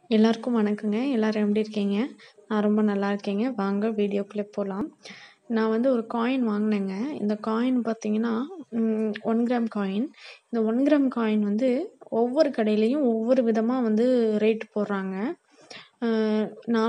எல்லாருக்கும் வணக்கங்க. எல்லாரும் எப்படி இருக்கீங்க? நான் ரொம்ப நல்லா இருக்கேங்க. வாங்க வீடியோக்குள்ள போலாம். நான் வந்து ஒரு காயின் வாங்குனேங்க. இந்த காயின் பார்த்தீங்கன்னா, 1 கிராம் காயின். இந்த 1 கிராம் காயின் வந்து ஒவ்வொரு கடையிலயும் ஒவ்வொரு விதமா வந்து ரேட் போடுறாங்க. அ ரூ.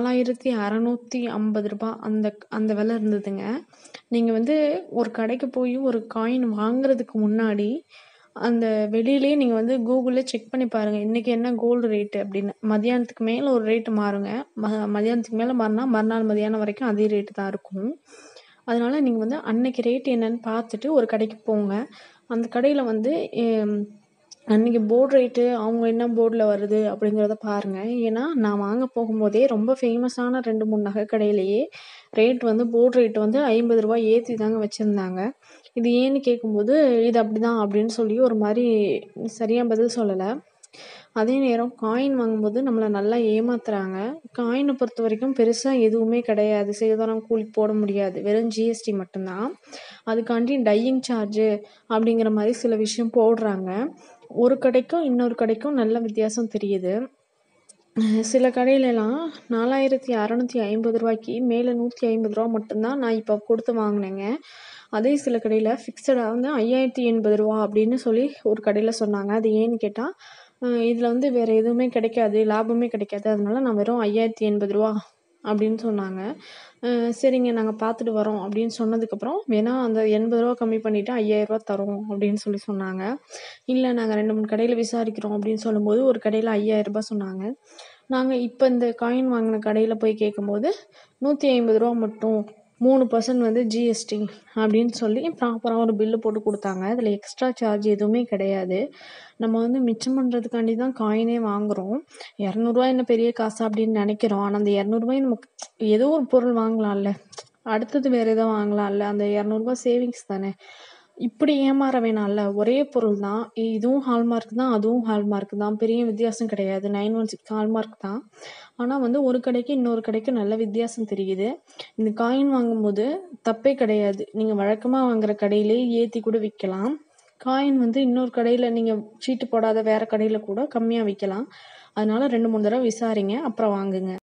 4,650 அந்த அந்த விலை இருந்ததுங்க. நீங்க வந்து ஒரு கடைக்கு போய் ஒரு காயின் வாங்குறதுக்கு முன்னாடி, அந்த வெளியிலேயே நீங்க வந்து கூகுள்ல செக் பண்ணி பாருங்க. இன்னைக்கு என்ன கோல்டு ரேட்டு அப்படின்னு. மதியானத்துக்கு மேல ஒரு ரேட் மாறுங்க. மதியானத்துக்கு மேல மாறுனா, மறுநாள் மதியானம் வரைக்கும் அதே ரேட்டு தான் இருக்கும். அதனால நீங்க வந்து அன்னைக்கு ரேட் என்னன்னு பார்த்துட்டு ஒரு கடைக்கு போங்க. அந்த கடையில வந்து அன்னைக்கு போர்ட் ரேட்டு அவங்க என்ன போர்ட்ல வருது அப்படிங்கிறத பாருங்க. ஏன்னா, நான் வாங்க போகும்போதே ரொம்ப ஃபேமஸான 2, 3 நகை கடையிலேயே ரேட் வந்து போர்ட் ரேட் வந்து ரூ. 50 ஏத்தி தாங்க வச்சிருந்தாங்க. இது ஏன்னு கேட்கும்போது, இது அப்படிதான் அப்படின்னு சொல்லி ஒரு மாரி சரியா பதில் சொல்லல. அதே நேரம் காயின் வாங்கும்போது நம்மள நல்லா ஏமாத்துறாங்க. காயின பொறுத்தவரைக்கும் பெருசா எதுவுமே கிடையாது. சேதாரம், கூலி போட முடியாது. வெறும் ஜிஎஸ்டி மட்டும் தான். அதுக்காண்டி டையிங் சார்ஜு அப்படிங்கிற மாரி சில விஷயம் போடுறாங்க. ஒரு கடைக்கும் இன்னொரு கடைக்கும் நல்ல வித்தியாசம் தெரியுது. சில கடையிலலாம் ரூ. 4,650 மேல ரூ. 150 மட்டும் தான் நான் இப்போ குடுத்து வாங்குனேங்க. அதே சில கடையில ஃபிக்ஸடா வந்து ரூ. 5,080 அப்படின்னு சொல்லி ஒரு கடையில சொன்னாங்க. அது ஏன்னு கேட்டா, இதுல வந்து வேற எதுவுமே கிடைக்காது, லாபமே கிடைக்காது. அதனால நான் வெறும் ரூ. 5,080 அப்படின்னு சொன்னாங்க. சரிங்க நாங்க பார்த்துட்டு வரோம் அப்படின்னு சொன்னதுக்கப்புறம், வேணா அந்த ரூ. 80 கம்மி பண்ணிட்டு ரூ. 5,000 தரோம் அப்படின்னு சொல்லி சொன்னாங்க. இல்ல நாங்க 2, 3 கடையில விசாரிக்கிறோம் அப்படின்னு சொல்லும்போது, ஒரு கடையில ரூ. 5,000 சொன்னாங்க. நாங்க இப்ப இந்த காயின் வாங்குன கடையில போய் கேட்கும்போது, ரூ. 150 மட்டும் 3% வந்து ஜிஎஸ்டி அப்படின்னு சொல்லி ப்ராப்பரா ஒரு பில்லு போட்டு குடுத்தாங்க. அதுல எக்ஸ்ட்ரா சார்ஜ் எதுவுமே கிடையாது. நம்ம வந்து மிச்சம் பண்றதுக்காண்டி தான் காயினே வாங்குறோம். ரூ. 200 என்ன பெரிய காசா அப்படின்னு நெனைக்கிறோம். ஆனா அந்த ரூ. 200 நமக்கு ஏதோ ஒரு பொருள் வாங்கலாம்ல. அடுத்தது வேற ஏதோ வாங்கலாம்ல. அந்த ரூ. 200 சேவிங்ஸ் தானே. இப்படி ஏமாற வேணாம்ல. ஒரே பொருள் தான். இதுவும் ஹால்மார்க் தான், அதுவும் ஹால்மார்க் தான். பெரிய வித்தியாசம் கிடையாது. 916 ஹால்மார்க் தான். ஆனா வந்து ஒரு கடைக்கு இன்னொரு கடைக்கு நல்ல வித்தியாசம் தெரியுது. இந்த காயின் வாங்கும்போது தப்பே கிடையாது. நீங்க வழக்கமா வாங்குற கடையிலேயே ஏத்தி கூட விக்கலாம். காயின் வந்து இன்னொரு கடையில நீங்க சீட்டு போடாத வேற கடையில கூட கம்மியா விக்கலாம். அதனால 2, 3 தடவ விசாரிங்க. அப்புறம் வாங்குங்க.